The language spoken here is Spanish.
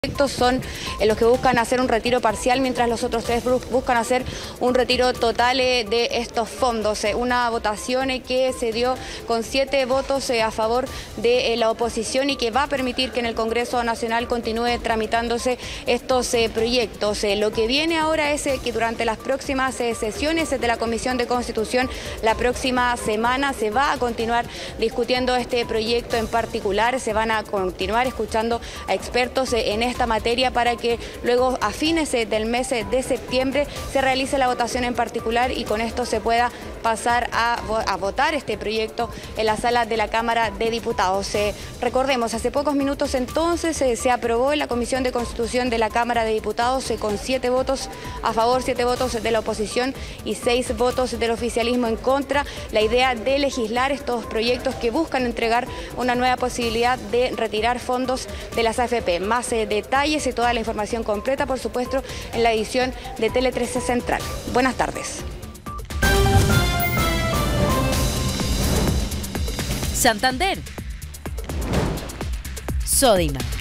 Proyectos son los que buscan hacer un retiro parcial, mientras los otros tres buscan hacer un retiro total de estos fondos. Una votación que se dio con 7 votos a favor de la oposición y que va a permitir que en el Congreso Nacional continúe tramitándose estos proyectos. Lo que viene ahora es que durante las próximas sesiones de la Comisión de Constitución, la próxima semana, se va a continuar discutiendo este proyecto en particular. Se van a continuar escuchando a expertos en esta materia para que luego a fines del mes de septiembre se realice la votación en particular y con esto se pueda pasar a votar este proyecto en la sala de la Cámara de Diputados. Recordemos, hace pocos minutos entonces se aprobó en la Comisión de Constitución de la Cámara de Diputados con 7 votos a favor, 7 votos de la oposición y 6 votos del oficialismo en contra, la idea de legislar estos proyectos que buscan entregar una nueva posibilidad de retirar fondos de las AFP. Más detalles y toda la información completa, por supuesto, en la edición de Tele 13 Central. Buenas tardes. Santander. Sodimac.